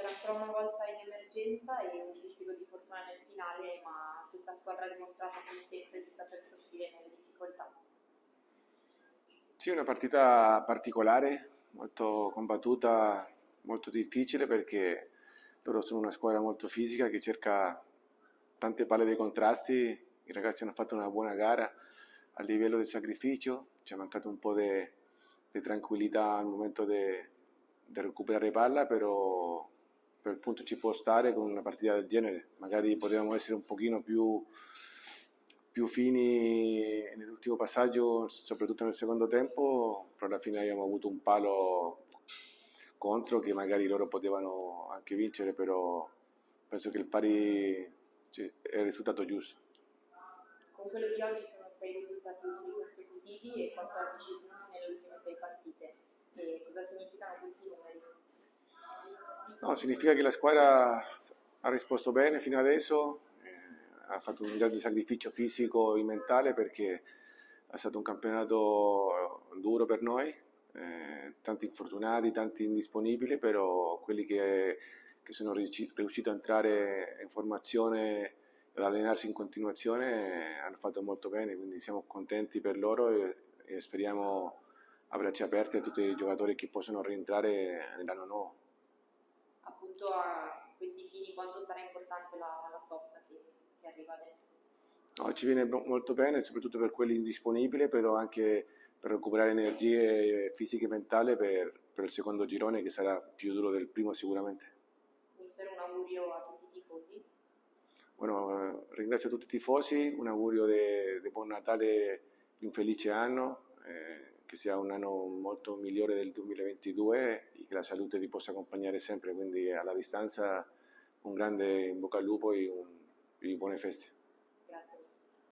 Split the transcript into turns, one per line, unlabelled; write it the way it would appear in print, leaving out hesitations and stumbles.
c'era ancora una volta in emergenza e un pizzico di fortuna nel finale, ma questa squadra ha dimostrato come sempre di saper soffrire nelle difficoltà.
Sì, una partita particolare, molto combattuta, molto difficile perché loro sono una squadra molto fisica che cerca tante palle dei contrasti. I ragazzi hanno fatto una buona gara a livello del sacrificio, ci è mancato un po' di tranquillità al momento di recuperare palla, però per il punto ci può stare con una partita del genere. Magari potevamo essere un pochino più fini nell'ultimo passaggio, soprattutto nel secondo tempo, però alla fine abbiamo avuto un palo contro che magari loro potevano anche vincere, però penso che il pari è il risultato giusto.
Con quello di oggi sono 6 risultati utili consecutivi e 14 punti nelle ultime 6 partite. E cosa significano questi numeri?
No, significa che la squadra ha risposto bene fino adesso, ha fatto un grande sacrificio fisico e mentale perché è stato un campionato duro per noi, tanti infortunati, tanti indisponibili, però quelli che sono riusciti a entrare in formazione e ad allenarsi in continuazione hanno fatto molto bene, quindi siamo contenti per loro e speriamo a braccia aperte a tutti i giocatori che possono rientrare nell'anno nuovo.
Appunto a questi fini quanto sarà importante la sosta che arriva adesso.
No, ci viene molto bene, soprattutto per quelli indisponibili, però anche per recuperare energie fisiche e mentali per il secondo girone che sarà più duro del primo sicuramente.
Mister, un augurio a tutti i tifosi.
Bueno, ringrazio tutti i tifosi, un augurio di buon Natale, di un felice anno, che sia un anno molto migliore del 2022 e che la salute vi possa accompagnare sempre, quindi alla distanza un grande in bocca al lupo e buone feste.